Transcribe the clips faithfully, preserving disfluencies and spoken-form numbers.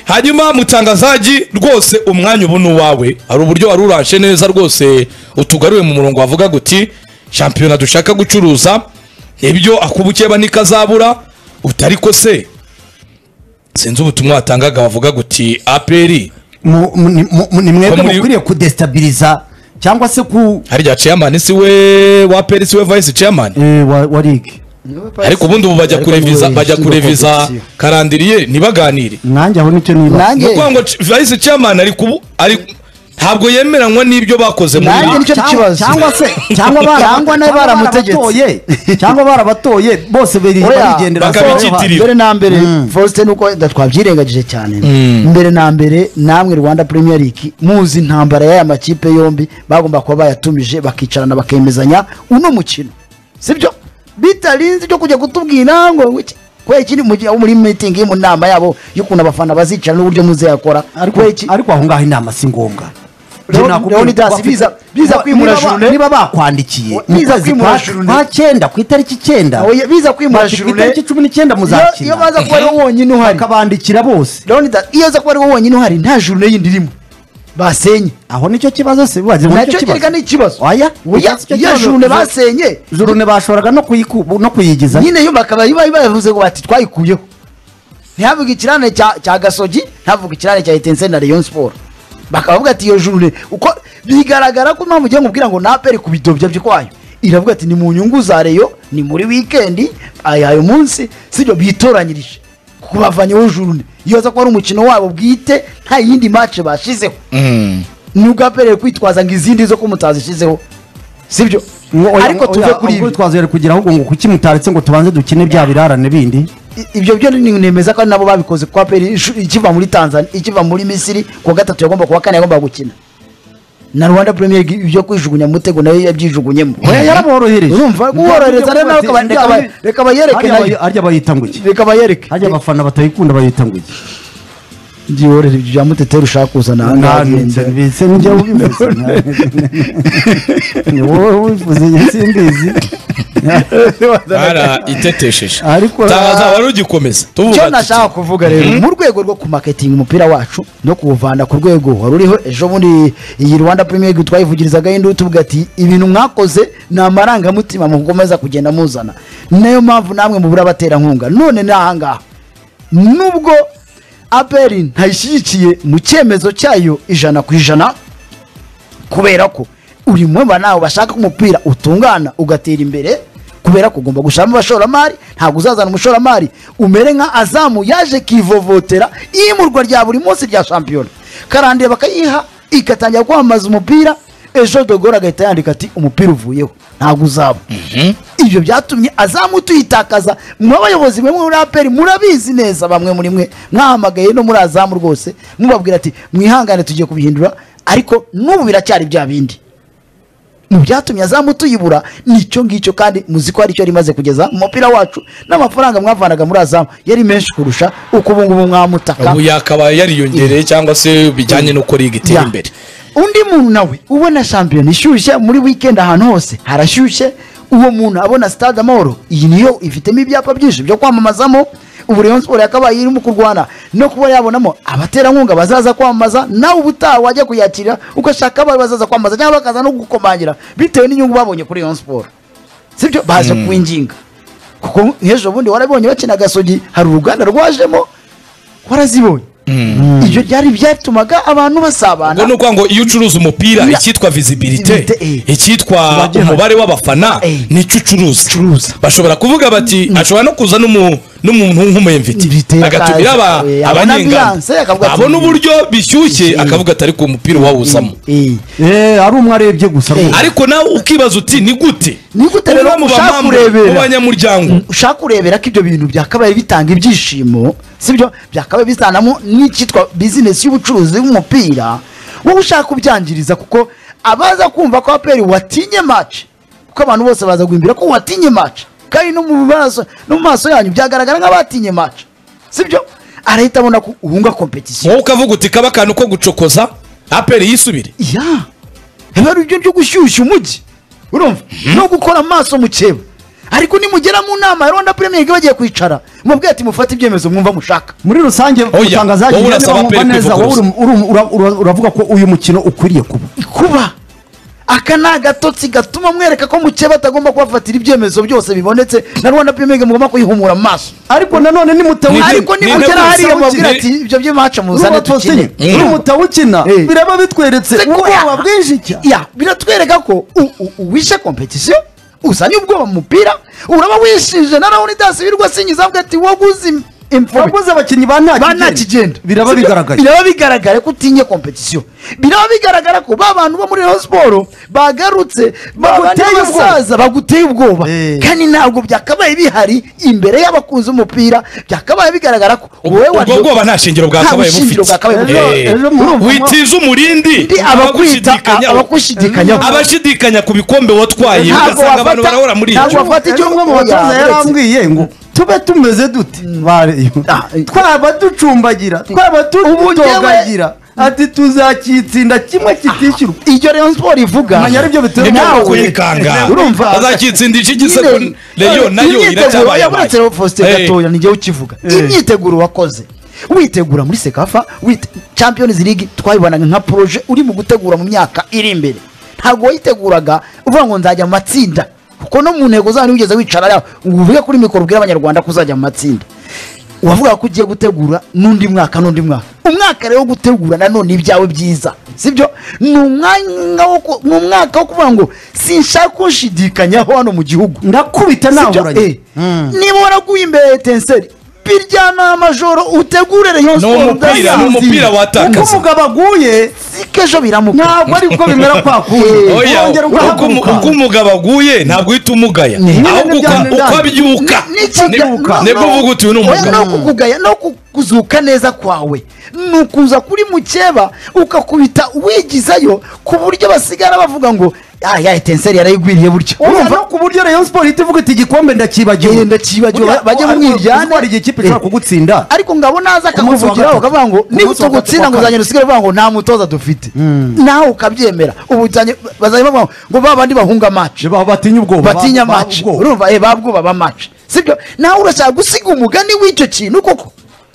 hanyuma mutangazaji rwose umwanya ubu nuwawe ari uburyo wari urashe neza rwose utugaruye mu murongo wavuga guti shampiyona dushaka gucuruza ibyo akubukeba nikazabura utariko se sinzi ubutumwa watangaga bavuga guti A P R ni mwebwe mukwiriye kudestabiliza cyangwa se ku harya chairman si we wa A P R si we vice chairman eh wa league ariko ubundi ubu bajya kureviza bajya kureviza karandiriye nibaganire nanjye aho nicyo niba nuko ngo vice chairman ari kubu ari ntabwo yemeranywa n'ibyo bakoze muri nanjye nicyo kibazo cyangwa se cyangwa cyangwa nayo baramutegetse cyangwa barabatoye bose barigendera mbere na mbere Faustin uko twabyirengagije cyane mbere na mbere namwe Rwanda Premier League muzi intambara y'aya makipe yombi bagomba kuba bayatumije bakicarana bakemezanya uno mukino sibyo bitarinze cyo kujya kutubwira ngo kwe kiri muri meeting mu nama yabo y'ukuntu abafana bazicara n'uburyo muze yakora ariko aho ngaho inama si ngombwa Leonidas biza biza kwimura jurune niba bakwandikiye biza kwimura jurune nta cyenda ku itariki cyenda biza kwimura jurune ku itariki cumi n'icyenda muzakina iyo baza kuba ari wonyine uhari akabandikira bose Leonidas iyo za kuba ari wonyine uhari nta jurune yindi irimo basenye aho nicyo kibazo se baje mu cyo kireka ni kibazo oya ya jurune basenye jurune bashoraga no kuyikuba no kuyigiza nyine yo bakaba bavuze ngo bati twayikuyeho ntihavuga ikirane cya cya Gasogi ntavuga ikirane cya Etincelle na Rayon Sport bakavuga ati iyo jurune uko bigaragara ko mpamvu ugiye ngubwira ngo na peri kubidobya byo kwayo iravuga ati ni mu nyungu za Rayon ni muri weekend ayo munsi sibyo bitoranyirije kubavanye jurune iyo za ko ari umukino wabo bwite nta yindi match bashizeho mm nuga peri kwitwaza ngo izindi zo kumutazishizeho sibyo ariko tuve kuri ibi twazere kugira ahubwo ngo kuki mutaretse ngo tubanze dukine bya birarane bindi ibyo byo nemeza ko nabo babikoze kwa peri ikiva muri Tanzania ikiva muri Misiri ku gatatu yagomba kuwa kane yagomba gukina na Rwanda Premier League ibyo kwijugunya mutego nayo yabyijugunyemo oya yaraborohereje urumva kuworohereza rero nawe kabandeka reka bayereke nayo arya bayita ngo iki reka bayereke arya abafana batayikunda bayita ngo iki ndiyorere ibyo byamutetera ushaka kuzana nganze bise njye ubivuze ni wowe ubivuze simbizi ara itetesheje ariko taza wari ugikomeza tuvuga cyo nashaka kuvuga rero mu rwego rwo ku marketing umupira wacu no kuwuvana ku rwego waruriho ejo muri iyi Rwanda Premier League twayivugirizaga indi tuvuga ati ibintu mwakoze na maranga mutima mu gukomeza kugenda muzana nayo mpamvu namwe mu burabatera nkunga none nahanga nubwo A P R ntayishyigikiye mu cyemezo cyayo ijana ku ijana kubera ko uri mwemba nawe bashaka umupira utungana ugatera imbere kubera ko ugomba gushama abashoramari ntabwo uzazana umushoramari umere nka Azamu yaje kivovotera imurwa rya buri munsi rya shampiyona karandira bakayiha ikatangira kwamaza umupira ejo dogora agahita yandika ati umupira uvuyeho ntabwo uzaba ibyo byatumye Azamu tuyitakaza mu bayobozi bamwe muri A P R murabizi neza bamwe muri mwe mwahamagaye no muri Azamu rwose mubabwira ati mwihangane tugiye kubihindura ariko n'ubu biracyari bya bindi mu byatumye Azamu tuyibura nicyo ngicyo kandi muziko ari cyo rimaze kugeza umupira wacu n'amafaranga mwavanaga muri Azamu yari menshi kurusha uko ubu ngubu mwamutaka ubu yakaba yariyongereye cyangwa se bijyanye no ko liga itera imbere undi muntu nawe ubona shampiyona ishyushye muri weekend ahantu hose harashyushye uwo muntu abona Stade Amahoro iyi niyo ifitemo ibyapa byinshi byo kwamamazamo ubu Rayon Sport yakabaye irimo kurwana no kuba yabonamo abaterankunga bazaza kwamamaza nawe ubutaha wajya kuyakira ukashaka aba bazaza kwamamaza cyangwa bakaza no gukomangira bitewe n'inyungu babonye kuri Rayon Sport sibyo baje mm. kuinjinga kuko hejo bundi warabonye bakina Gasogi hari uruganda rwajemo warazibonye ibyo byari byatumaga abantu basabana ngo nuko ngo iyo ucuruza umupira ikitwa visibility ikitwa umubare w'abafana ni cucuruza bashobora kuvuga bati ashobora no kuza n'umuntu nk'umuyemviti agatumira aba abanyenga abona uburyo bishyushye akavuga atari ku mupira wawuzamo eh ari umwe arebye gusa ariko nawe ukibaza uti ni gute ni gute rero mushaka kurebera mu banyamuryango ushaka kurebera ko ibyo bintu byakabaye bitanga ibyishimo sibyo byakabaye bisanamo n'ikitwa business y'ubucuruzi bw'umupira wowe ushaka kubyangiriza kuko abaza kumva ko A P R watinye match kuko abantu bose baza guhimbira ko watinye match kandi no mu bibazo no mu maso yanyu byagaragara nk'abatinye match sibyo arahita abona ko uhunga competition wowe ukavuga uti kaba kantu ko gucokoza A P R yisubire ya heba ibyo byo gushyushya umujyi urumva no gukora amaso mu cyeba ariko nimugera mu nama ya Rwanda Premier League bagiye kwicara mubwiye ati mufate ibyemezo mwumva mushaka muri rusange utangaza wowe urasaba neza P L P wowe uri- ura- ura- uravuga ko uyu mukino ukwiriye kuba kuba aka ni agatotsi gatuma mwereka ko mukeba batagomba kubafatira ibyemezo byose bibonetse na Rwanda Premier League mugomba kuyihumura mu maso ariko nanone nimutawu Ni- ariko ni- nimugera ni- hariya ni- mubwira ni- ati ibyo by'imaca muzane tukine uri mutawukina Eh. biraba bitweretse Seko ubwoba ya- bwinshi cyane ya biratwereka ko u- u- uwishe competition uzanye ubwoba mu mupira uraba wishije na Leonidas wirwa sinyiza avuga ati waguze im- imfube waguze abakinnyi ba nta ba nta kigenda biraba Sibyo? bigaragaye biraba bigaragara ko utinye competition biraba bigaragara ko ba bantu bo muri Rayon Sport bagarutse Baguteye baguteye ubwoba. ubwoba baguteye ubwoba Eh. kandi ntabwo byakabaye bihari imbere y'abakunzi umupira byakabaye bigaragara ko wowe ubwo wari- bwoba nta shingiro bwakabaye nta bushingiro bufite bwakabaye bufite. Eh, Ejo mu- witiza umurindi ndi abakwita abagushidikanyaho. abagushidikanyaho abashidikanya ku bikombe watwaye Ntabwo ugasanga abantu wafata- barahora muri ntabwo icyo wafata icyo ejo umwe mu batoza Oya, yarambwiye ngo tube tumeze dute bareyo Ah, twaba ducumbagira twaba tutogagira ati tuzakitsinda kimwe kitishyurwa iryo Rayon Sport ivuga manya aribyo bitera nibyo nawe- kuyikanga urumva azakitsindisha igisego Nyine, leyo nayo imyiteguro iracyabaye yabonetse rero Faustin Eh. gatoya nijye ukivuga imyiteguro wakoze witegura muri Sekafa wite Champions League twayibonaga nka projet uri mu gutegura mu myaka iri imbere ntabwo wayiteguraga uvuga ngo nzajya mu matsinda kuko no mu ntego zanyu wigeze wicara yaho uvuge kuri mikoro ubwira abanyarwanda ko uzajya mu matsinda wavuga ko ugiye gutegura n'undi mwaka n'undi mwaka umwaka rero wo gutegura nanone ibyawe byiza sibyo ni umwanya wo ku- ni umwaka wo kuvuga ngo sinshaka kunshidikanyaho hano mu gihugu ndakubita Sibyo? nahuranye Eh, niba waraguye imbere ya etenseri biryana amajoro utegure Rayon ni Sport umupira ni umupira uko watakaza umugabo aguye siko ejo biramuka ntabwo ariko bimera kwa kundi oya wongera uko umu- ugahaguruka uko umugabo aguye ntabwo uhita umugaya Ni- ahubwo uko Ni- uko abyuka N'ikiga- nibwo uvuga uti uyu ni Oya, umugabo no kukugaya no kuzuka neza kwawe ni ukuza kuri mukeba ukakubita wigizayo ku buryo basigara bavuga ngo ah ya etenseri yarayigwiriye buryo urumva no ku buryo Rayon Sport ihita ivuga iti igikombe ndakibagiwe Eh, ndakibagiwe, Burya- bajye mu ariko mwiryane. uzi ko hari igihe ikipe ishobora Eh. kugutsinda ariko ngabo naza Ku munsi wa akakuvugiraho gatatu. akavuga ngo Ku niba munsi wa gatatu utugutsinda ngo wa uzagenda usigare uvuga ngo nta mutoza dufite nawe ukabyemera ubu uzanye- bazajya bavuga ngo ba bandi bahunga match Ba- batinya ubwoba batinya ba- ba- match ubwoba. urumva eh babwoba ba match sibyo nawe urashaka gusiga umugani w'icyo kintu koko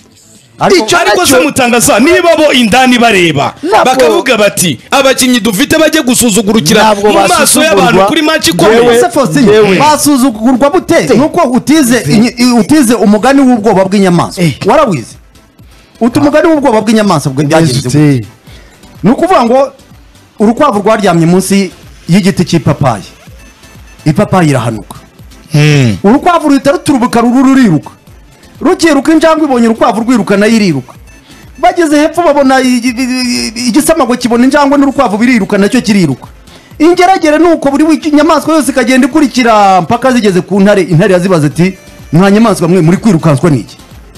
Ariko- icyo ariko se nacyo- mutangaza niba bo indani bareba Ntabwo- bakavuga bati abakinnyi dufite bajye gusuzugurukira Ntabwo mu maso basuzugurwa. y'abantu kuri match ikomeye Yewe- ese Faustin Yewe. basuzugurwa bute nuko utize inyi- utize umugani w'ubwoba bw'inyamaswa Eh. warawize uti umugani w'ubwoba bw'inyamaswa bwe byagenze gute? ni ukuvuga ngo urukwavu rwaryamye munsi y'igiti cy'ipapayi ipapayi irahanuka urukwavu ruhita ruturubuka ruru ruriruka rukiruka injangwe ibonye urukwavu rwiruka nayo iriruka bageze hepfo babona i- i- i- igisamago kibona injangwe n'urukwavu biriruka nacyo kiriruka ingeragere ni uko buri wiki- nyamaswa yose ikagenda ikurikira mpaka zigeze ku ntare intare yazibaza iti nta nyamaswa mwe muri kwirukanswa n'iki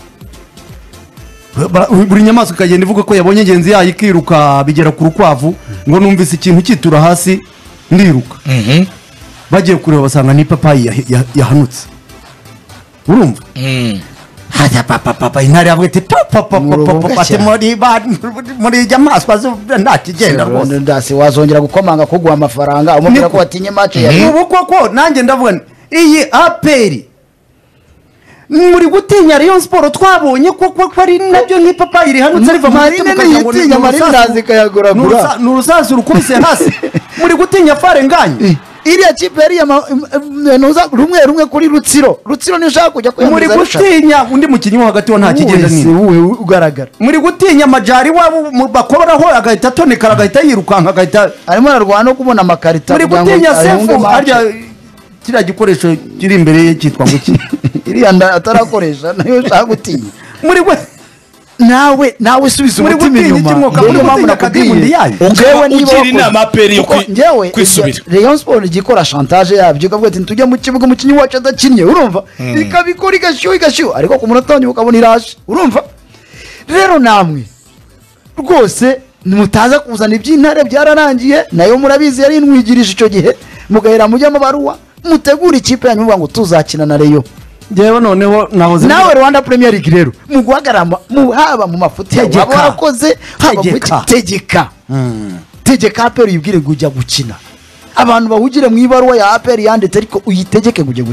Ba- buri nyamaswa ikagenda ivuga ko yabonye ingenzi yayo ikiruka bigera ku rukwavu ngo numvise ikintu kitura hasi ndiruka bagiye kureba basanga ni ipapayi yahe- ya- yahanutse urumva hajya papa papa intare yavuga iti papa papa Murubuga papa ati cyane. muri ba- muri inyamaswa zo nta kigenda rwose ndasi wazongera gukomanga kuguha amafaranga umubwira ko watinye match ya ubu koko nanjye ndavuga nti, iyi aperi muri gutinya Rayon Sport twabonye ko ko ari nabyo nk'ipapayi rihanutse riva mu Marine giti mukagira ngo ni- ntiyitinya, ni Marine urusasu- iraza ikayaguragura. ni urusa- ni urusasu rukubise hasi muri gutinya fare nganye iriya kipe yari ama- im- im- nuza rumwe rumwe kuri rutsiro rutsiro nishaka kujya muri kwiyamamaza rushanwa. gutinya undi mukinnyi wo hagati wo nta kigenda Wese nini wowe ugaragara muri gutinya amajari wabo mu- bakoraho agahita atonekara agahita yirukanka agahita arimo ararwana no kubona amakarita muri kugira ngo gutinya ahunge sefu match. harya kiriya gikoresho kiri imbere ye cyitwa ngo iki iriya nda atarakoresha nayo ushaka gutinya muri we nawe nawe subiza muri umutima gutinya inyuma ikimwoka Niyo muri mpamvu gutinya nakubwiye. kadimundi yayo Ukaba Njyewe niba ugira wakoze- inama aperi yo kuko kwi- njyewe kwisubira. Rayon Sport igikora chantage yabyo ikavuga ati tujya mu kibuga umukinnyi wacu adakinnye urumva ikabikora igashyuha igashyuha ariko ku munota wanyu ukabona iraje urumva rero namwe rwose mutaza kuzana iby'intare byararangiye nayo murabizi yari inwigirije icyo gihe mugahera mujya amabaruwa mutegura ikipe yanyu muvuga ngo tuzakina na Rayon njyewe noneho nahoze nawe Rwanda Premier League rero mu guhagarara mu- haba mu mafuti yawe Tegeka. waba warakoze haba mu Tegeka. ki- tegeka tegeka aperi uyibwire ngo ujya gukina abantu bahugire mu ibaruwa ya aperi yanditse ariko uyitegeke ngo ujye gukina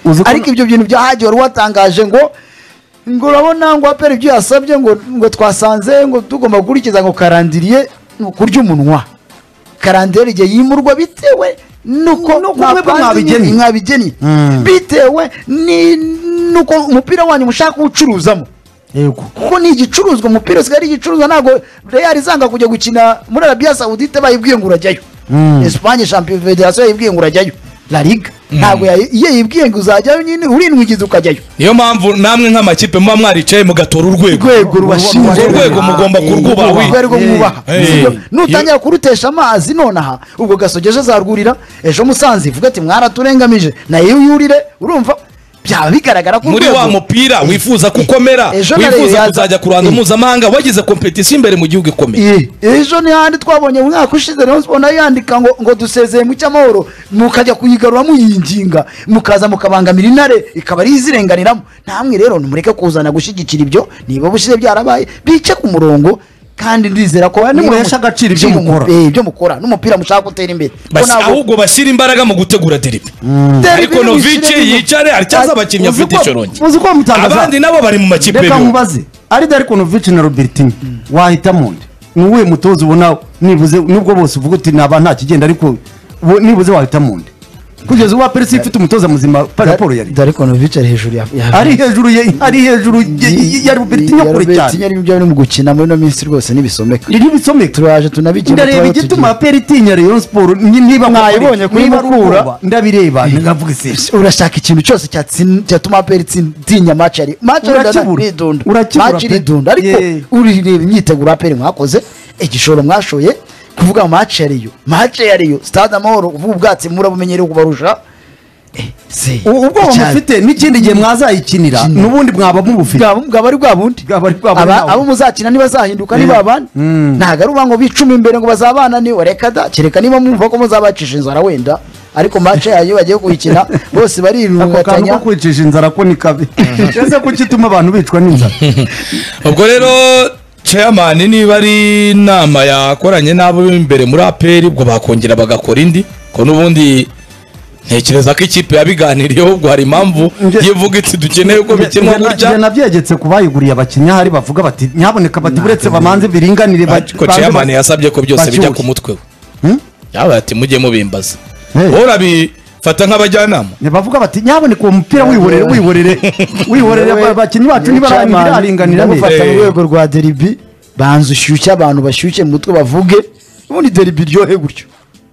Uzi ko- ariko ibyo bintu bya Haji wari watangaje ngo ngo urabona ngo apera ibyo yasabye ngo ngo twasanze ngo tugomba gukurikiza ngo karandiriye ni ukurya umunwa karandiriye igihe yimurwa bitewe nuko Nuko mwebwe mwapanze mwabigennye. nyine, mwabigennye Mm. bitewe ni nuko umupira wanyu mushaka kuwucuruzamo yego kuko ni igicuruzwa umupira usigaye ari igicuruzwa ntabwo Real izanga kujya gukina muri Arabia Saudite bayibwiye ngo urajyayo Mm. Espagne Champions Federation yibwiye ngo urajyayo La Liga ntabwo yayi- iyo yibwiye ngo uzajyayo nyine urindwigiza ukajyayo niyo mpamvu namwe nk'amakipe muba mwaricaye mugatora urwego urwego rubashinzwe urwo rwego mugomba kurwubaha wi- urwego mwubaha Eh. Sibyo? nutangira kurutesha amazi nonaha ubwo gasogeje azarwurira ejo Musanze ivuga ati mwaraturengamije nayo yurire urumva byaba bigaragara ko muri urwego- wa mupira wifuza ko ukomera Ejo na Rayon wifuza yaza- kuzajya ku ruhando Eh. mpuzamahanga wagize kompetisiyo imbere mu gihugu ikomeye Ye, ejo ni handi twabonye mu mwaka ushize Rayon Sports nayo yandika ngo ngo dusezeye mu cyamahoro mukajya kuyigarura muyinginga mukaza mukabangamira intare ikaba ari izirenganiramo namwe rero nimureke kuzana gushyigikira ibyo niba bushize byarabaye bice ku murongo kandi ndizera ko Ni niba muhesha mu- agaciro ibyo mu- mukora. eh, ibyo mukora n'umupira mushaka gutera imbere Ko Basi ntabwo- ahubwo bashyira imbaraga mu gutegura deribi Derby ariko Novic n'imikino- yicare aricyaza abakinnyi Uzi afite ko- ishorongi uzi ko mutangaza abandi nabo bari mu makipe reka yo nkubaze ari Darikonovic na Robertinho wahitamo nde ni uwuhe mutoza ubona nibuze nubwo bose uvuga uti naba nta kigenda ariko wo- nibuze wahitamo nde kugeza ubu Persi ifite umutoza muzima pa raporo yari Darikonovic ari hejuru ya ya- ari hejuru ye ari hejuru ye- ya Robertinho kure cyane Robertinho ari byo bari mu gukina muri no minsi rwose nibisomeka iri bisomeka turaje tunabigena ndareba turaba igituma tugiye. Peri itinya Rayon Sport ni- niba Mwayibonye kuri niba ari Mukura. ubwoba, ndabireba ndavuga isi urashaka ikintu cyose cyatsin- cyatuma aperi itinya match ari match Urakibura. iridunda Urakibura match pe. iridunda ariko Yeah. urireba imyiteguro aperi mwakoze igishoro mwashoye kuvuga match yariyo match yariyo stade amahoro uvuga ubwatsi murabumenyereye kubarusha eh se ubwoba Cyane. mufite n'ikindi gihe mwazayikinira n'ubundi mwaba mubufite bwaba bwaba ari bwa bundi Bwaba ari bwa bundi Aba- nawe. abo muzakina nibazahinduka Eh. niba abandi Mm. ntabwo ari uvuga ngo bicumi imbere ngo bazabana niwe reka da kereka niba mwumva ko muzabacisha inzara wenda ariko match yayo bagiye kuyikina bose ako kantu barirungatanya ko kwicisha inzara ko ni kabi ese kuki ituma abantu bicwa n'inzara ubwo rero chairman niba ari inama yakoranye n'abo imbere muri aperi ubwo bakongera bagakora indi ko n'ubundi ntekereza ko ikipe yabiganiriyeho ubwo hari impamvu Nge- yivuga iti dukeneye ko bikinwa Nge- gutya nge nabyegetse ku bayiguriye abakinnyi ahari bavuga bati nyaboneka bati buretse bamanze biringanire ba- ko banze chairman ba- yasabye ko byose bijya bashyushye. ku mutwe we Hmm? yabaye ati mujye mubimbaza Hey. wowe urabifata nk'abajyanama Ne bavuga bati nyaboneka uwo mupira wihorere wihorere wihorere Wowe- abakinnyi bacu niba Chairman, biraringanira ndamufata mu Eh. rwego rwa deribi banza ushyushye abantu bashyushye mu mutwe bavuge ubundi deribi iryohe gutyo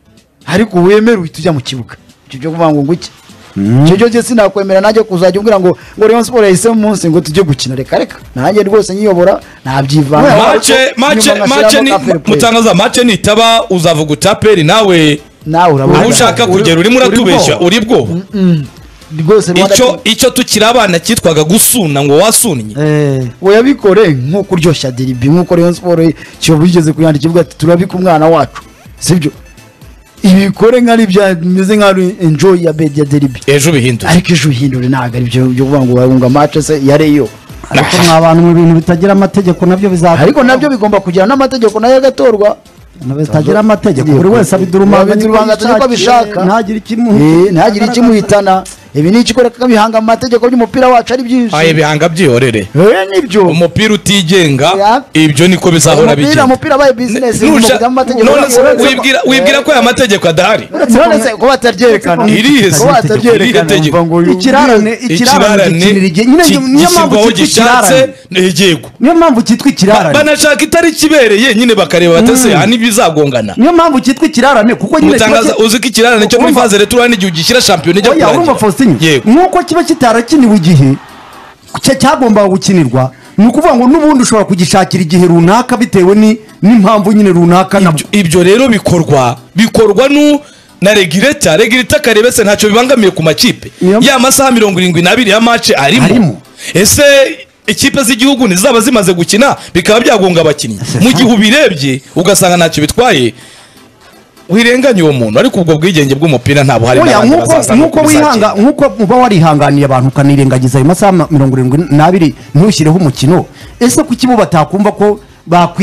ariko wemere uhita ujya mu kibuga icyo byo kuvuga ngo nguke icyo cyo cyo sinakwemera nanjye kuzajya umbwira ngo ngo Rayon Sports yahisemo umunsi ngo tujye gukina reka reka nanjye rwose nyiyobora ntabyivanga mace mace mace ni mutangaza mace nitaba uzavuga utaperi nawe nawe aho urabona ushaka uri- kugera urimo uri uratubeshya bwoba. uri bwoba rwose Rwanda icyo Team- icyo tukiri abana cyitwaga gusuna ngo wasunnye Eh, oya bikore nk'uko uryoshya deribi nk'uko Rayon Sports kiyovu yigeze kuyandika ivuga ati turabika umwana wacu sibyo ibikore nk'ari bimeze nk'ari enjoy ya bed ya deribi ejo bihindura ariko ejo uhindure ntabwo ari byo byo kuvuga ngo wahunga match se yareyo ariko mwa bantu mu bintu bitagira amategeko nabyo bizaza ariko nabyo bigomba kugira n'amategeko nayo agatorwa bitagira amategeko buri wese abidurumanga abidurumanga uko abishaka ntagire ikimu Eh, ntihagire ikimuhitana ibi ni ikikoreka bihanga mu mategeko by'umupira wacu ari byinshi aye bihanga byihorere Eh, nibyo umupira utigenga Ya. ibyo niko bizahora umupira bigenda umupira abaye business Nusha- ugomba kujyamo amategeko none se uretse ko- wibwira wibwira ko aya mategeko adahari none se ko bataryerekana Irihe se? ko bataryerekana Irihe tegeko? umva ngo ikirarane ikirarane gikinira igihe nyine ki- niyo mpamvu gishyirwaho cyitwa gishatse ikirarane yego niyo mpamvu cyitwa ikirarane banashaka itari kibereye nyine bakareba batese aha ntibizagongana niyo mpamvu cyitwa ikirarane kuko nyine kiba mutangaza ki- uzi ko ikirarane cyo muri Urumva- faze retura n'igihe ugishyira shampiyona ijya oya urumva kurangira Faustin yego nk'uko kiba kitarakiniwe igihe cya- cyagombaga gukinirwa ni ukuvuga ngo n'ubundi ushobora kugishakira igihe runaka bitewe ni- n'impamvu nyine runaka nabwo Ibyo- ibyo rero bikorwa bikorwa nu na regireta regireta akareba se ntacyo bibangamiye ku makipe Niyo- ya masaha mirongo irindwi n'abiri ya mace arimo Arimo. ese ikipe z'igihugu ntizaba zimaze gukina bikaba byagonga abakinnyi mu gihe ubirebye ugasanga ntacyo bitwaye wirenganya uwo muntu ariko ubwo bwigenge bw'umupira nta buhari oya n'abandi nk'uko bazaza nk'uko nuko wihanga bizagenda. nk'uko uba warihanganiye abantu ukanirengagiza ayo masaha ma- mirongo irindwi n'abiri ntushyireho umukino ese kuki bo batakumva ko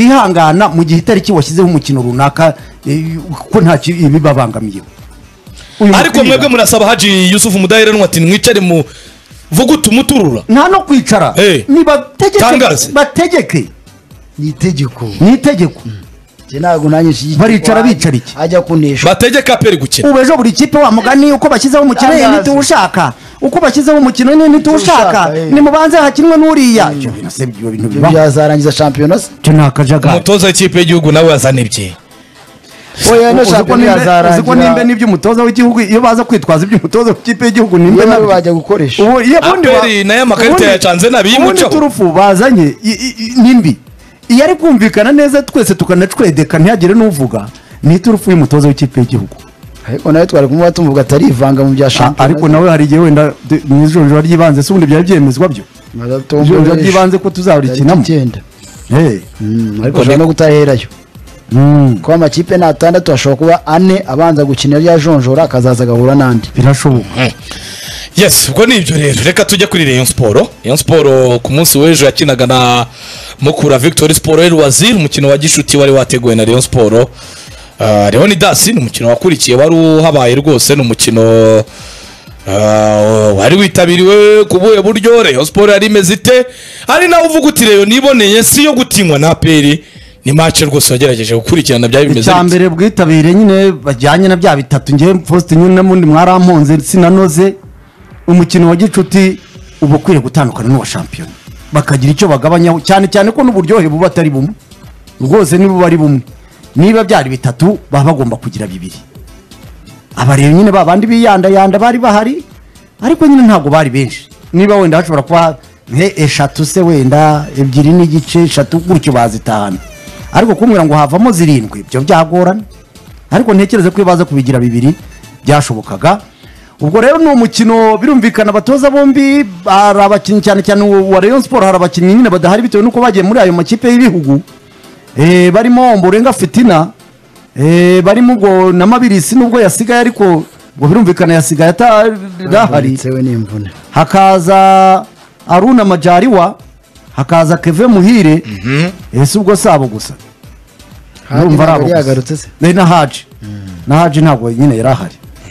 bakwihangana mu gihe itariki washyizeho umukino runaka eh, ko nta ki- ibibabangamiyeho uyu ariko mupira. mwebwe murasaba Haji Yusuf Mudaheranwa ati mwicare mu vuga utumuturura nta no kwicara Eh. ni bategeke Tangaze. bategeke ni itegeko ni itegeko njye ntabwo nanjye nshyigikiye Baricara ko bicara iki? ajya kunesha bategeka aperi gukina ubu ejo buri kipe wa mugani uko bashyizeho umukino Tangaze. ntituwushaka uko bashyizeho umukino ntituwushaka Tuwushaka, eh. nimubanze hakinwe n'uriya ibyo bintu se ibyo bintu ibyo bibaho byazarangiza shampiyona se cyo ni akajagari umutoza w'ikipe y'igihugu nawe yazana ibye oya no Uzi ko shampiyona nimba- uzi ko yazarangira nimba n'iby'umutoza w'igihugu iyo baza kwitwaza iby'umutoza w'ikipe y'igihugu nimba iyo nabyo- bajya gukoresha ubu iyo bundi wa- aperi nayo amakarita ubundi- yacanze nabi ubundi yimucaho turufu bazanye i- i- i- nimbi iyo ari kumvikana neza twese tukanacwedeka ntihagire n'uvuga ni iturufu y'umutoza w'ikipe y'igihugu ariko nawe twari kumuba tumuvuga atarivanga mu bya A- shampiyona ariko nawe hari igihe wenda de- mu ijonjora ry'ibanze se ubundi byari byemezwa byo ijonjora ry'ibanze ko tuzarikinamo icyenda Eh. ariko ashobora no kutaherayo Mm, kuba amakipe ni atandatu ashobora kuba ane abanza gukina rya jonjora akazaza agahura n'andi birashoboka yes ubwo ni ibyo rero reka tujye kuri Rayon Sport Rayon Sport ku munsi w'ejo yakinaga na Mukura Victory Sport El Wazir umukino wa gishuti wari wateguwe na Rayon Sport uh, Leonidas ni umukino wakurikiye wari uhabaye rwose ni umukino uh, wari witabiriwe ku buhe buryo Rayon Sport yari imeze ite ari nawe uvuga uti Rayon niboneye si yo gutinywa na aperi ni match rwose wagerageje gukurikirana byari bimeze icya bite? mbere bwitabire nyine bajyanye na bya bitatu ngewe Faustin nyine n'ubundi mwaramponze sinanoze umukino wa gicuti uba ukwiye gutandukana n'uwa shampiyona bakagira icyo bagabanyaho cyane cyane ko n'uburyohe buba atari bumwe rwose niba ari bumwe niba byari bitatu baba bagomba kugira bibiri aba rero nyine babandi biyandayanda bari bahari ariko nyine ntabwo bari benshi niba wenda hashobora kuba nke eshatu se wenda ebyiri n'igice eshatu gutyo bazitahana ariko kumbwira ngo havamo zirindwi ibyo byagorana ariko ntekereze ko iyo baza kubigira bibiri byashobokaga ubwo rero ni umukino birumvikana abatoza bombi hari abakinnyi cyane cyane wa Rayon Sport hari abakinnyi nyine badahari bitewe n'uko bagiye muri ayo makipe y'ibihugu eh, barimo Omborenga Fitina eh, barimo ubwo na Mabirisi nubwo yasigaye ariko ngo birumvikana yasigaye atarahari bitewe n'imvune hakaza Aruna Majariwa hakaza Keve Muhire ese ubwo sabo gusa urumva ari abo gusa. yagarutse se Eh, na Haji na Haji ntabwo nyine yarahari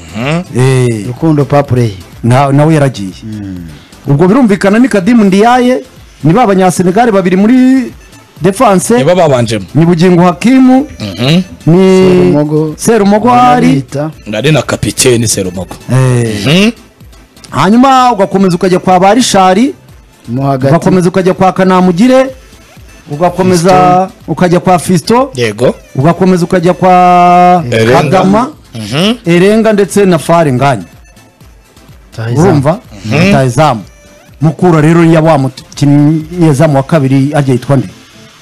eh rukundo papure na- nawe yaragiye ubwo birumvikana ni Kadimu Ndiaye ni ba banyasenegal babiri muri defense niba babanjemo ni Bugingo Hakimu Mhm. ni Serumogo. Serumogo hari Bonamita. ari na kapiteni Serumogo eh Mhm. hanyuma ugakomeza ukajya kwa Barishari mo hagati ugakomeza ukajya kwa Kanamugire ugakomeza ukajya kwa Fisto yego ugakomeza ukajya kwa Erenga. Kagama Mhm. Erenga ndetse na Fare Nganya Tahizamu. urumva Tahizamu Mukura rero ya wa mukinnyi yezamu wa kabiri ajya yitwa nde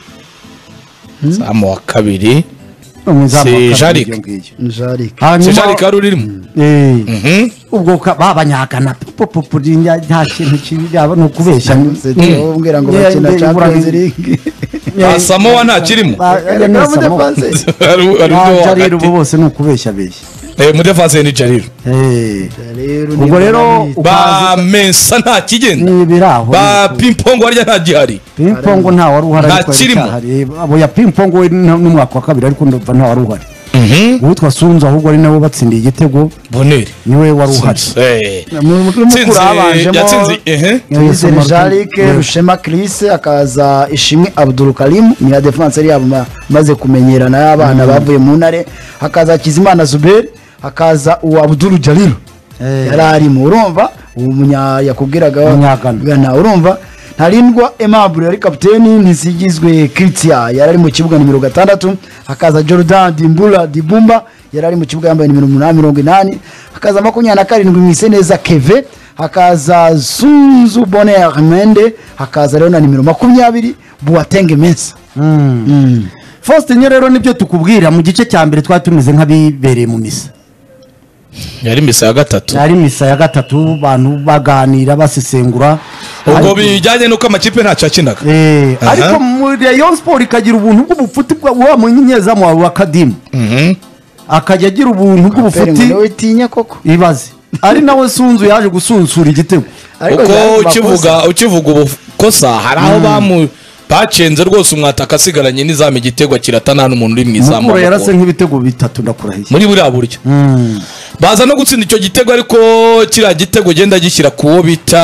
zamu wa kabiri Umwizamu wa Si kabiri Jarik. iyo ngiyo. Njarike Hanyuma- sejari kari urimo Eh, Mhm. ubwo ka- babanyagana pupupu nta kintu kibi yaba ni ukubeshya umbwira ngo Yeah, bakina yeah, Champions Ibrahim. League Ah, Samoa ntakirimo Ba- ajya neza Samoa. hari hari Ba uwo Jariru hagati ubu bose ni ukubeshya beshya Eh, mudefanse ni Jariru Eh, rero ubwo rero ba Mensa nta kigenda ni ibiraho ba Pimpongo harya nta gihari pimpongo nta wari uhari Nta ariko yari kirimo. cyahari. abo ya pimpongo we ni n'umwaka wa kabiri ariko ndumva nta wari uhari Mhm. uwitwa Sunzu ahubwo ari nawe batsindiye igitego Boneri niwe wari uhari Eh. muri Tsinze- mukuru habanjemo yatsinze ehe Tuyizere Martin. Jarike Yeah. Rushema Chris akaza Ishimwe Abdul Karim ni ya defense yari yabo ma- maze kumenyerana y'abana bavuye mu ntare hakaza Kizimana Zuber hakaza uwa Abdul Jalil Eh. yari arimo urumva uwo munya yakubwiraga Munyagano. Gana urumva ntarindwa Aimable yari kapiteni ntisigizwe Kritia yari ari mu kibuga nimero gatandatu hakaza Jordan Dimbula Dibumba yari ari mu kibuga yambaye nimero umunani mirongo inani hakaza makumyabiri na karindwi Mwiseneza Keve hakaza Sunzu Bonheur Mende hakaza rero na nimero makumyabiri Boateng Mensa Mm. Mm. Faustin rero nibyo tukubwira mu gice cya mbere twari tumeze nk'abibereye mu misa yari misa ya gatatu yari misa ya gatatu abantu baganira basesengura ubwo Ariko- bijyanye n'uko amakipe ntacyo yakinaga Eh, Aha. ariko muri Rayon Sport ikagira ubuntu bw'ubufuti bwa wa munyezamu wawe wa Kadimu Mhm. akajya agira ubuntu Pere bw'ubufuti ngo witinya koko ibaze ari nawe Sunzu yaje gusunsura igitego Ariko uko byari ukivuga ukivuga ubukosa hari aho bamu bacenze rwose umwataka asigaranye n'izamu igitego kirata nta n'umuntu uri mu izamu Mukura yarase nk'ibitego bitatu ndakurahiye muri buriya buryo baza no gutsinda icyo gitego ariko kiriya gitego genda gishyira ku wo bita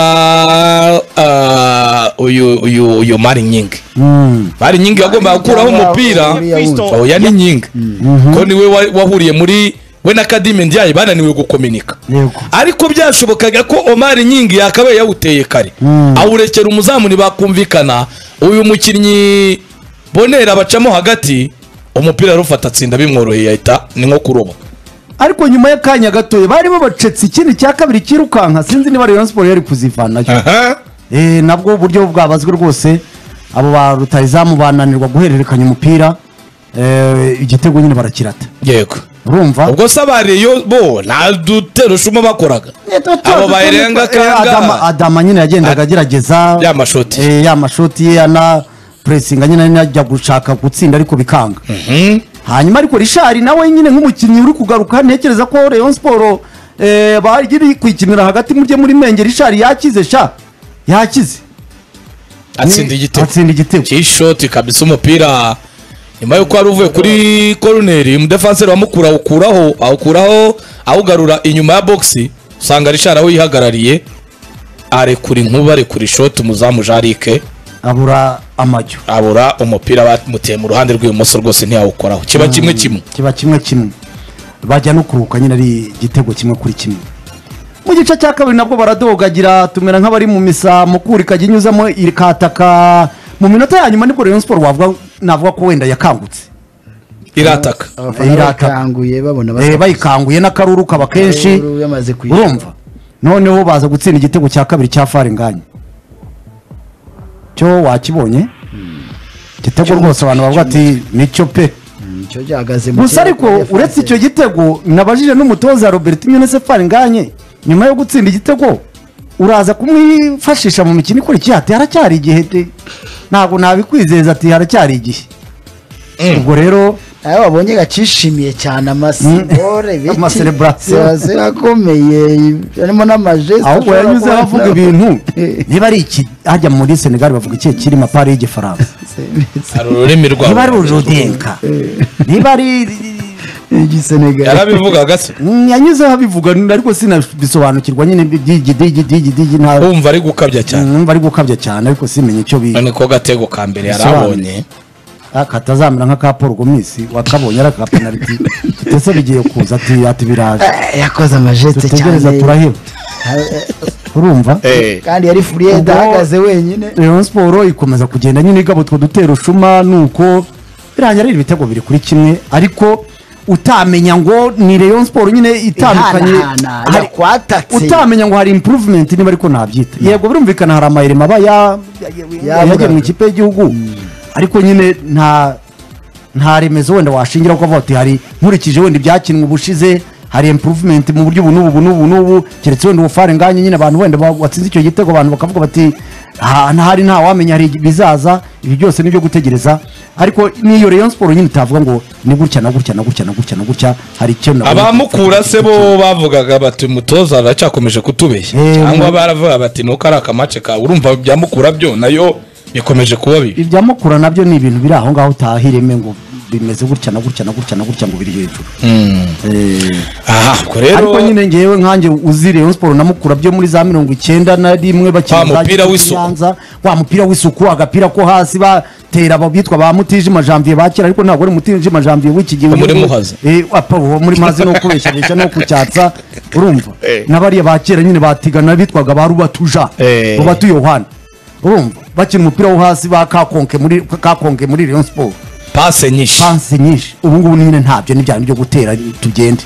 ah, uyu uyu uyu Mari Nyingi Mari Nyingi yagombaga gukuraho umupira oya ni Nyingi ko niwe wa- wahuriye muri we na Kadime Ndiaye bananiwe gukominika Yego. ariko byashobokaga ko Omar Nyingi yakabaye yawuteye kare awurekera umuzamu ntibakumvikana uyu mukinnyi Bonera bacamo hagati umupira rufata atsinda bimworoheye ahita ni nko kuroba ariko nyuma y'akanya gatoya bari babacetse ikindi cya kabiri kirukanka sinzi niba Rayon Sport yari kuzivanayo aha eh nabwo uburyo bwabazwe rwose abo ba rutayizamu bananirwa guhererekanya umupira eh igitego nyine barakirata yego urumva ubwo sabareyo bo nta dutero shuma bakoraga abo bayirenga Adama kanga Adama nyine yagendaga agerageza ya mashoti. eh ya mashoti ye ana pressing nyine najya gushaka gutsinda ariko bikanga hanyuma ariko Richard nawe nyine nk'umukinnyi uri kugaruka ntekereza ko Rayon Sport eh bagiri kwikinira hagati murye muri menge Richard yakize sha yakize atsinda igitego atsinda igitego cy'ishoti kabisa umupira nyuma yuko wari uvuye kuri corner umudefanseri wamukura awukuraho awukuraho awugarura inyuma ya boxi usanga Richard aho yihagarariye arekura inkuba arekura ishoti umuzamu Jarike abura amajyo abura umupira bamuteye mu ruhande rw'ibumoso rwose ntiyawukoraho kiba kimwe kimwe kiba kimwe kimwe bajya no kuruka nyine ari igitego kimwe kuri kimwe mu gice cya kabiri nabwo baradogagira tumera nk'abari mu misa mukuri kajya inyuzamo ikataka mu minota ya nyuma nibwo Rayon Sport wavuga navuga ko wenda yakangutse irataka abafana bakanguye babona eh bayikanguye n'akaruru kaba kenshi Akaruru yamaze kwishyura. urumva noneho baza gutsinda igitego cya kabiri cya Farenganye cyo wakibonye igitego rwose abantu bavuga ati nicyo pe icyo gihagaze mu gusa kirere ariko kuri uretse icyo gitego nabajije n'umutoza Robert Nyonese Farenganye nyuma yo gutsinda igitego uraza kumwifashisha mu mikino ikurikiye ati haracyari igihe te- ntabwo nabikwizeza ati haracyari igihe ubwo rero aho babonye gacishimiye cyane amasimbore Amacelebration. biki akomeye harimo n'amajeste ahubwo ashobora yanyuze kuba- avuga ibintu niba ari iki hajya muri Senegal bavuga ikihe kiri mapari y'igifaransa hari ururimi niba ari rwabo urudenka niba ari igisenegal yarabivugaga se Mm, yanyuzeho abivuga ariko sinabisobanukirwa nyine digi digi digi digi nta wumva ari gukabya cyane numva ari gukabya cyane ariko simenye icyo bi none ko gatego ka mbere yarabonye katazamera nka ka Paul Gomis wakabonye ari ka penalty ndetse bigiye kuza ati ati biraje Eh, yakoze amajeste dutegereza cyane turaheba urumva eh kandi yari furiyede Ubwo- ahagaze wenyine Rayon Sport ikomeza kugenda nyine igaba utwo dutero shuma nuko birangira ari ibitego biri kuri kimwe ariko utamenya ngo ni Rayon Sport nyine itandukanye Ihanahana, hari- yakwatatse. utamenya ngo hari improvement niba ariko nabyita yego birumvikana hari amayirema aba ya- ya- yagiye mu ikipe y'igihugu ariko nyine nta nta remezo wenda washingira ukavuga ati hari nkurikije wenda ibyakinwe ubushize hari improvement mu buryo ubu n'ubu ubu n'ubu n'ubu keretse wenda ubufare nganye nyine abantu wenda ba- watsinze icyo gitego abantu bakavuga bati "Ah, ntahari nta wamenya hari bizaza ibi byose nibyo gutegereza ariko n'iyo Rayon Sport nyine itavuga ngo ni gutya na gutya na gutya na gutya na gutya hari icyo nabonye." abamukura se bo bavugaga bati umutoza aracyakomeje kutubeshya Eh, cyangwa mu- baravuga bati nuko ari akamace kawe urumva byamukura byo nayo bikomeje kuba bibi ibya mukura nabyo ni ibintu biri aho ngaho utahireme ngo bimeze gutya na gutya na gutya na gutya ngo biri hejuru Eh, aha ubwo rero ariko nyine ngewe nkanjye uzi Rayon Sport na mukura byo muri za mirongo icyenda na rimwe bakina Wa za mupira Gicumbi w'isuku. Nyanza, wa mupira w'isuku agapira ko hasi batera abo bitwa ba Mutijima Janvier bakira ariko ntabwo ari Mutijima Janvier w'iki gihe Muri Muhazi. eh apa uwo muri mazi no kubeshyabeshya no kucyatsa urumva Eh. n'abariya bakera nyine batigana bitwaga ba Rubatuja Eh. Rubatu Yohana urumva bakina umupira wo hasi ba kakonke muri kakonke muri Rayon Sport pase nyinshi panse nyinshi ubu ngubu nyine ntabyo n'ibyari byo gutera tugende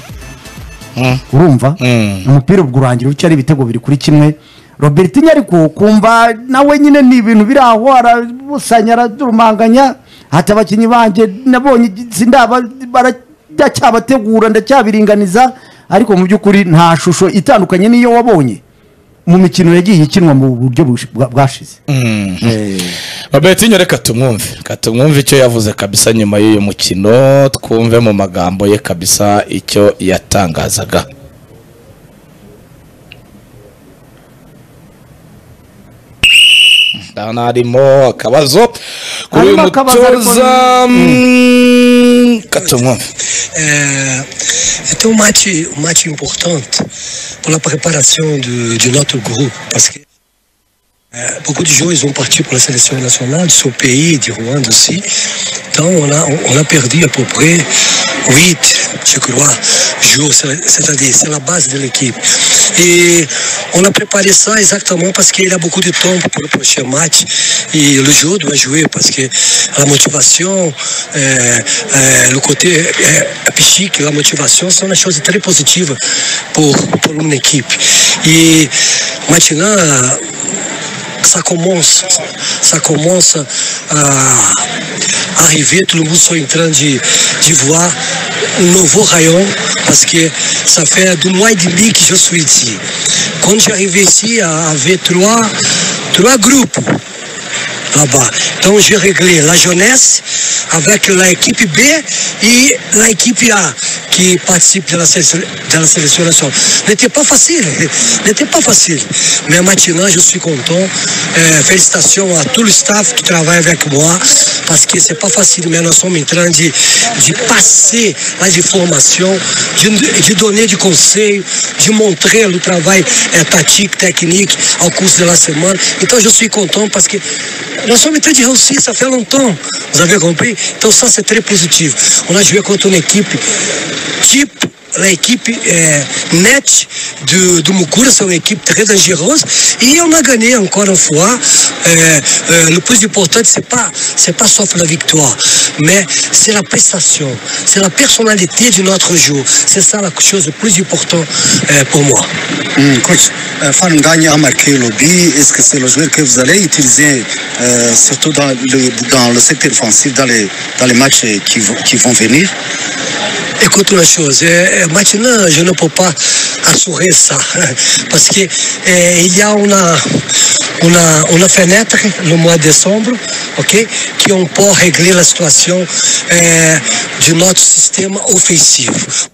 urumva Mm. umupira ubwo urangira ucyo ari ibitego biri kuri kimwe Robert ariko kumva nawe nyine ni ibintu biri aho arabusanya aradurumanganya hata abakinnyi banjye nabonye sindaba baracyabategura ndacyabiringaniza ariko mu by'ukuri nta shusho itandukanye n'iyo wabonye mu mikino yagiye ikinwa mu buryo bush- bwa- bwashize Eh, Robertinho reka tumwumve reka tumwumve icyo yavuze kabisa nyuma y'uyu mukino twumve mu magambo ye kabisa icyo yatangazaga ndabona harimo akabazo kuri uyu Harimo akabazo ariko mutoza mm, katumwa Euh, C'était un match, un match important pour la préparation de, de notre groupe parce que euh, beaucoup de joueurs ils ont parti pour la sélection nationale de son pays et du Rwanda aussi. Donc on a, on a perdu à peu près huit, je crois, jours, c'est-à-dire c'est la base de l'équipe. Et on a préparé ça exactement parce qu'il y a beaucoup de temps pour le prochain match. Et le joueur doit jouer parce que la motivation, euh, euh, le côté euh, psychique, la motivation, c'est une chose très positive pour, pour une équipe. Et maintenant, ça commence, ça commence à arriver, tout le monde est en train de, de voir un nouveau rayon parce que ça fait deux mois et demi que je suis ici. Quand j'arrive ici, il y avait trois, trois groupes là-bas. Donc j'ai réglé la jeunesse avec l'équipe B et l'équipe A qui participe de la sélection, de la sélection nationale. N'était pas facile, n'était pas facile. Mais maintenant, je suis content. Euh, félicitations à tout le staff qui travaille avec moi parce que c'est pas facile. Mais nous sommes en train de, de passer les informations, de, de donner du conseil, de montrer le travail euh, tactique, technique au cours de la semaine. Donc je suis content parce que nous sommes en train de réussir, ça fait longtemps. Vous avez compris? Donc ça, c'est très positif. On a joué contre une équipe type, l'équipe euh, nette de, de Mukura, c'est une équipe très dangereuse. Et on a gagné encore une fois. Euh, euh, le plus important, c'est pas, c'est pas sauf la victoire, mais c'est la prestation, c'est la personnalité de notre jeu. C'est ça la chose la plus importante euh, pour moi. Mmh, coach, euh, Fan Gagne a marqué le but. Est-ce que c'est le joueur que vous allez utiliser, euh, surtout dans le, dans le secteur offensif, dans les, dans les matchs qui, qui vont venir? Écoute une chose, euh, maintenant je ne peux pas assurer ça parce que euh, il y a une, une, une fenêtre le mois de décembre, ok, qui on peut régler la situation euh, de notre système offensif.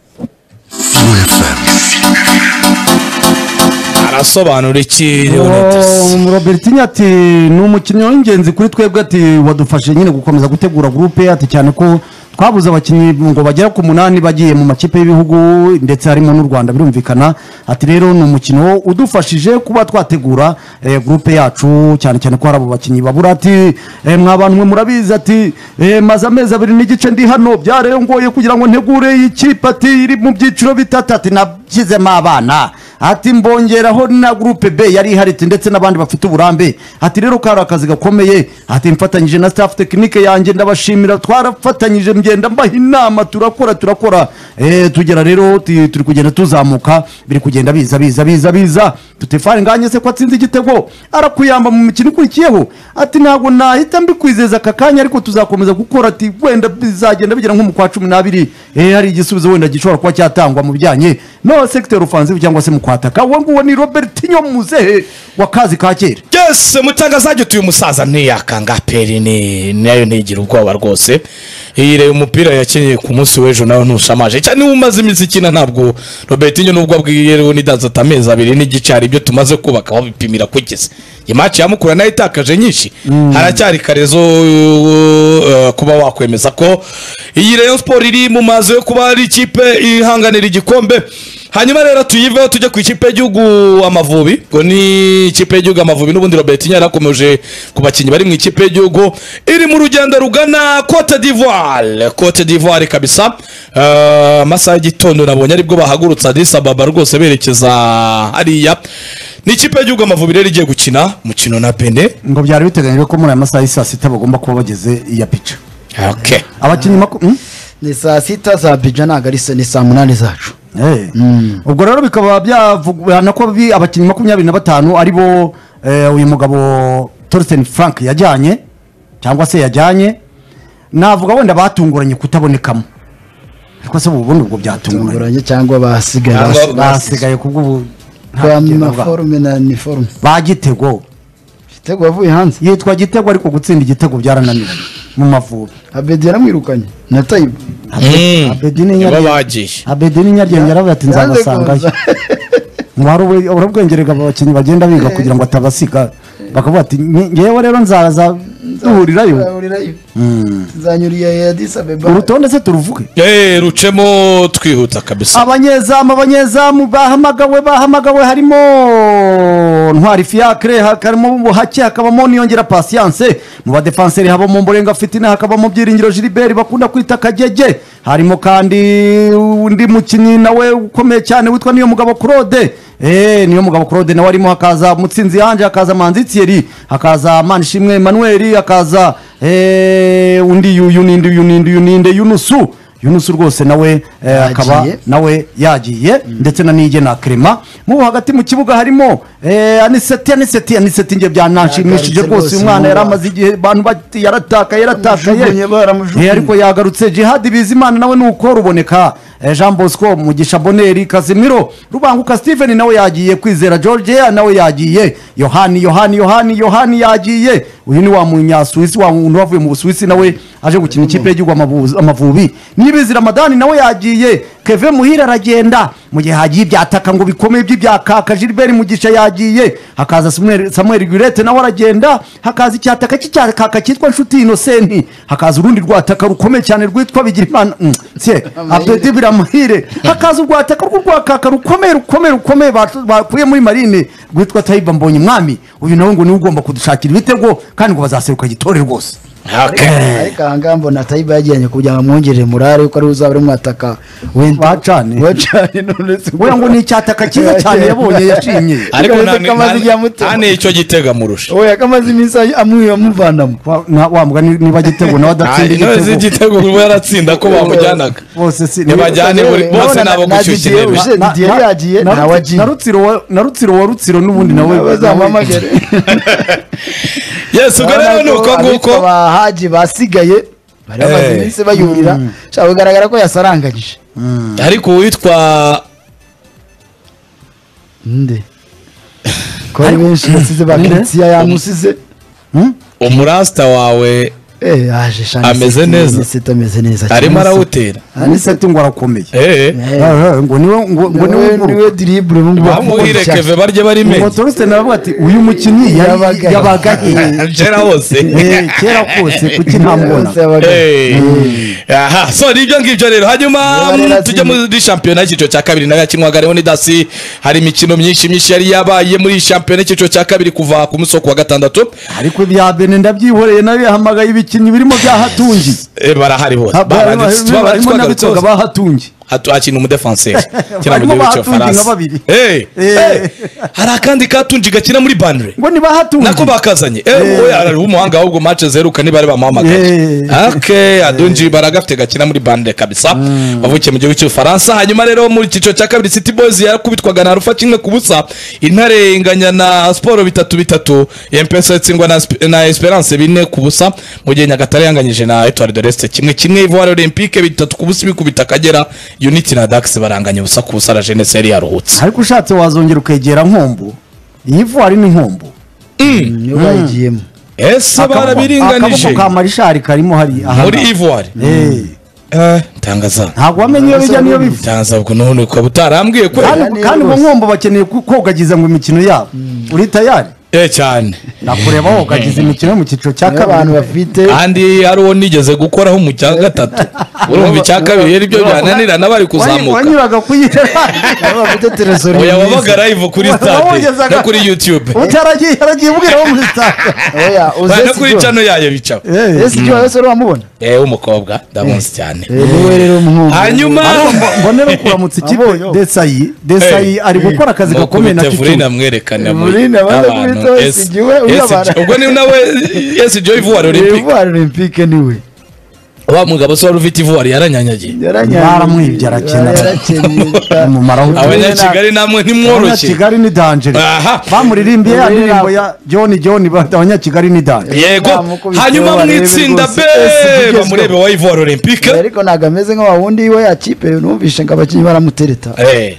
arasobanura iki Leonidas? Robertinho ati ni umukinnyi w'ingenzi kuri twebwe, ati wadufashe nyine gukomeza gutegura groupe, ati cyane ko twabuze abakinnyi ngo bagera ku munani bagiye mu makipe y'ibihugu ndetse harimo n'u Rwanda, birumvikana. Ati rero ni umukino udufashije kuba twategura eh, groupe yacu, cyane cyane ko hari abo bakinnyi babura. Ati eh, mwabantu mwe murabizi, ati eh, maze amezi abiri n'igice ndi hano, byarengoye kugira ngo ntegure ikipe, ati iri mu byiciro bitatu, ati nabyshyizemo abana, ati mbongeraho na groupe B yari ihari ndetse n'abandi bafite uburambe. Ati rero kari akazi gakomeye, ati mfatanyije na staff technique yanjye ndabashimira, twarafatanyije ngenda mbaha inama, turakora turakora eh tugera rero turi kugenda tuzamuka, biri kugenda biza biza biza biza. Tutefari nganye se ko atsinze igitego arakuyamba mu mikino ikurikiyeho, ati ntabwo nahita mbikwizeza aka kanya, ariko tuzakomeza gukora, ati wenda bizagenda bigera nko mu kwa cumi n'abiri eh hari igisubizo wenda gishobora kuba cyatangwa mu bijyanye no secteur offensive cyangwa se mu kwataka. Uwo nguwo ni Robertinho Muzehe wa kazi ka kera. Yes, mutangazaje tuyu musaza ntiyakanga peri ni nayo ntigira ubwoba rwose. Ire umupira yakenye ku munsi w'ejo nawe ntushamaje cyane, umaze iminsi kina ntabwo Robertinho nubwo abwiye Leonidas atameza abiri n'igicari ibyo tumaze kubaka aho bipimira kugeza imatch yamukura nayo itakaje nyinshi. mm. Haracyari karezo uh, kuba wakwemeza ko iyi Rayon Sport iri mu mazi yo kuba ari ikipe ihanganira igikombe. Hanyuma rero tuyiveho tujye ku ikipe y'igihugu Amavubi. Ngo ni ikipe y'igihugu Amavubi n'ubundi Robertinho yarakomeje ku bakinnyi bari mu ikipe y'igihugu iri mu rugendo rugana Cote d'Ivoire. Cote d'Ivoire kabisa. Uh, masaha y'igitondo nabonye aribwo bahagurutse Addis Ababa rwose berekeza hariya. Ni ikipe y'igihugu Amavubi rero igiye gukina mukino na Benin. Ngo byari biteganyijwe ko muri aya masaha y'isa sita bagomba kuba bageze iya pica. Okay. Abakinnyi maku hmm? ni saa sita za Abidjan, ntabwo ari ni saa munani zacu. Eh. Mm. Ubwo rero bikaba byavugana ko abakinnyi makumyabiri na batanu aribo eh, uyu mugabo Torsten Frank yajyanye cyangwa se yajyanye, navuga wenda batunguranye kutabonekamo, ariko se ubundi ubwo byatunguranye cyangwa basigaye basigaye kubwo nta forume na ni forume bagitego igitego yavuye hanze, yitwa Gitego, ariko gutsinda igitego byarananiranye mu Mavubi. Abedi yaramwirukanye na Tayibu. Abedi ni nyarye Abedi ni nyarye yaravuye ati nzabasangayo. Mwaro urabwengerega abakinnyi bagenda biga kugira ngo atabasiga bakavuga ati ngewe rero nzaza duhurirayo nzahurirayo nzanyuriye Addis Abeba urutonde se turuvuge eh rucemo twihuta kabisa. abanyezamu abanyezamu bahamagawe bahamagawe harimo Ntwari Fiacre harimo Buhake hakabamo Niyongera Patience mu badefenseri habamo Mborenga Fitina hakabamo Byiringiro Gilbert bakunda kwita Kagege harimo kandi undi mukinyi nawe ukomeye cyane witwa Niyo Mugabo Claude eh Niyo Mugabo Claude nawe arimo hakaza Mutsinzi Yanje hakaza Manzi Thierry hakaza Manishimwe Emmanuel hakaza eh undi yuyu nindi uyu nindi uyu ninde Yunusu Yunusu rwose nawe akaba nawe yagiye ndetse na Nige na Clement mu hagati mu kibuga harimo eh Aniseti Aniseti Aniseti nge byanashimishije rwose uyu mwana yaramaze igihe bantu bati yarataka yaratakaye eh ariko yagarutse Jihad Bizimana nawe nuko ruboneka Jean Bosco Mugisha Boneri Kazimiro Rubanguka Steven nawe yagiye Kwizera George nawe yagiye Yohani Yohani Yohani Yohani yagiye uyu ni wa munyasuwisi wa muntu wavuye mu Busuwisi nawe aje gukina ikipe y'igwa Amavubi Nibizi Ramadani nawe yagiye Kevin Muhira aragenda mu gihe hagiye byataka ngo bikomeye by'ibyakaka Gilbert Mugisha yagiye hakaza Samuel Samuel Gurete nawe aragenda hakaza icyataka cy'icyakaka cyitwa Nshuti Innocent hakaza urundi rwataka rukomeye cyane rwitwa Bigirimana se Abedi Biramahire hakaza urwataka rw'urwakaka rukomeye rukomeye rukomeye bakuye muri Marine rwitwa Taiba Mbonye Mwami uyu nawe ngo ni ugomba kudushakira ibitego kandi ngo bazaseruka gitore rwose. Okay. Ariko ahangambo na Taiba yagiranye kugira ngo mwongere murare uko ari uzaba ari mwataka wenda wacane wacane none se we ngo ni cyataka cyiza cyane yabonye yashimye ariko nane icyo gitega murusha oya kamaze imisa amwiye amuvanamo wa mbwa niba gitego nawe adatsinda igitego no igitego ubu yaratsinda ko bamujyanaga bose si nibajyane bose nabo gushyushye Didier yagiye nawagiye narutsiro narutsiro wa rutsiro nubundi nawe bazamamagere Yes ugarero nuko nguko bahaji basigaye bari bamaze iminsi bayurira cyangwa bigaragara ko yasaranganyije ariko witwa nde ko benshi basize bakiriya yamusize umurasta wawe eh aje shani ameze neza ameze neza arimo arawutera Aniseti ngo arakomeye eh ngo niwe ngo niwe niwe dribble mu bamuhire Keve barye bari me ngo Torsten naravuga ati uyu mukinyi yabaga kera hose eh kera kose kuki ntambona aha so nibyo ngibyo rero hanyuma tujye muri championnat cyiciro cya kabiri nayo yakinwaga rero ni dasi hari imikino myinshi myinshi yari yabaye muri championnat cyiciro cya kabiri kuva ku musoko wa gatandatu ariko bya Bene ndabyihoreye nayo yahamagaye ibikinyi birimo bya Hatungi eh barahari bose barimo nabitwaga ba Hatungi hatu akina umudefenseur kina mu gihugu cyo Faransa eh hari akandi katunji gakina muri Bandre ngo ni ba Hatungi nako bakazanye eh oya ari umuhanga ahubwo match zeruka ni bari bamamagaye okay adunji baragafite gakina muri Bandre kabisa bavukiye mu gihugu cyo Faransa hanyuma rero muri cicyo cya kabiri City Boys yakubitwaga na Rufa kimwe kubusa intare inganya na Sport bitatu bitatu M P S itsingwa na na Esperance bine kubusa mu gihe Nyagatare yanganyije na Etoile de l'Est kimwe kimwe Ivoire Olympique bitatu kubusa bikubita Kagera Unity na Dax baranganya ubusa ku busara Jeunesse yari yaruhutse ariko ushatse wazongera ukegera Nkombo Ivoire ni Nkombo niyo bayigiyemo ese barabiringanije akaboko ka Marishari karimo hari muri Ivoire eh eh tangaza ntabwo wamenye iyo bijya niyo biva tangaza ubwo none ko butarambwiye ko kandi mu Nkombo bakeneye kogagiza ngo imikino yabo uri tayari eh cyane nakureba ho gagize imikino mu ciciro cya kabiri abantu bafite kandi ari wo nigeze gukoraho mu cya gatatu urumva icya kabiri ari byo byananira nabari kuzamuka wanyuraga kuyira bafite telesori oya wabaga live kuri stade no kuri YouTube utaragiye yaragiye ubwira mu stade oya no kuri channel yayo bicaho ese cyo wese wamubona eh umukobwa ndamuzi cyane niwe rero umuhungu hanyuma mbonera kuramutse ikipe Desayi Desayi ari gukora akazi gakomeye na Kitu namwerekana muri abantu ubwo ni nawe yes Joy Ivoire Olympique Ivoire Olympique niwe wa mugabo so rufite Ivoire yaranyanyagiye yaramwibye arakina mu maraho abanyakigali namwe ntimworoshye abanyakigali ni danger bamuririmbiye ya ndirimbo ya John John abanyakigali ni danger yego hanyuma mwitsinda be bamurebe wa Ivoire Olympique ariko nagameze nka wundi iwe ya kipe numvishe ngabakinyi baramutereta eh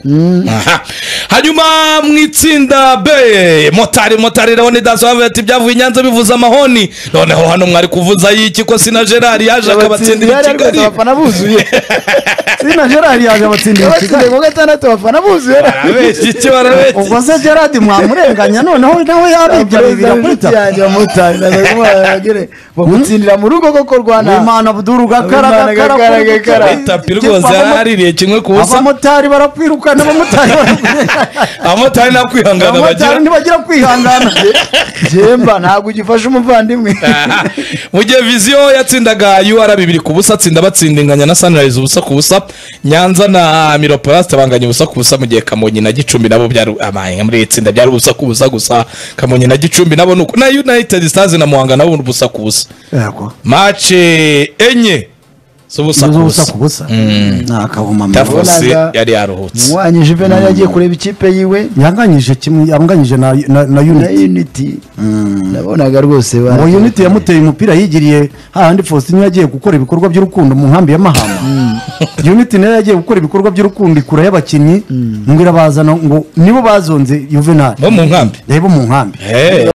hanyuma mwitsinda be motari motari rero ni dazo ati byavuye Nyanza bivuza amahoni noneho hano mwari kuvuza yiki ko sina Gerard yaje akaba batsindira i Kigali abafana buzuye sina Gerard yaje abatsindira i batsindiye Kigali ku gatandatu abafana buzuye barabeshya iki barabeshya ubwo se Gerard mwamurenganya noneho nawe yabibya bibira kuri ta yanjye bamutari nazagumagere bamutsindira mu rugo koko rwana Imana Abdul Gakara Imana Gakara, Gakara. itapi rwose yaraririye kimwe ku busa abamotari barakwirukana abamotari abamotari nta kwihangana bagira abamotari ntibagira kwihangana jemba ntabwo ugifasha umuvandimwe mu gihe viziyo yatsindaga U R bibiri ku busa atsinda batsindinganya na Sunrise ubusa ku busa Nyanza na Miroplast banganya ubusa ku busa mu gihe Kamonyi na Gicumbi nabo byari amaye muri itsinda byari ubusa ku busa gusa Kamonyi na Gicumbi nabo nuko na United Stars na Muhanga nabo ubusa ku busa yego match enye Subusa ubusa ku busa nta kahuma Tafose yari yaruhutse Muwanyi Juvenal yagiye kureba ikipe yiwe yanganyije kimwe yanganyije na na, na na Unity Unity nabonaga rwose ba ngo Unity yamuteye umupira yigiriye hahandi Faustin yagiye gukora ibikorwa by'urukundo mu nkambi ya Mahama Unity nayo yagiye gukora ibikorwa by'urukundo ikura y'abakinnyi ngo irabazana ngo nibo bazonze Juvenal bo mu nkambi rebo mu nkambi eh